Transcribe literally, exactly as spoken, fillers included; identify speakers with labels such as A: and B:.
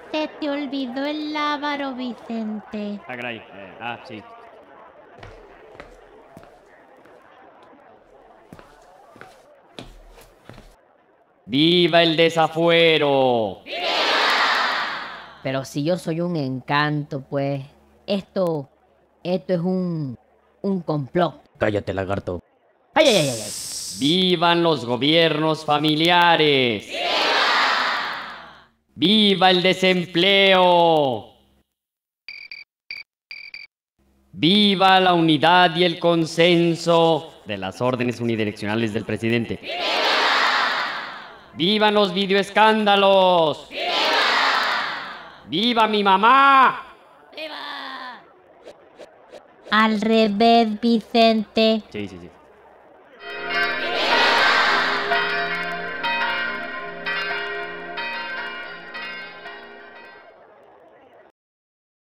A: Se te olvidó el lábaro, Vicente.
B: Ah, caray. Eh, ah, sí. ¡Viva el desafuero!
C: Pero si yo soy un encanto, pues esto, esto es un, un complot.
D: Cállate, lagarto.
C: ¡Ay, ay, ay, ay! ay!
B: ¡Vivan los gobiernos familiares! ¡Viva el desempleo! ¡Viva la unidad y el consenso de las órdenes unidireccionales del presidente! ¡Vivan los videoescándalos! ¡Viva! ¡Viva mi mamá!
A: Al revés, Vicente.
B: Sí, sí, sí.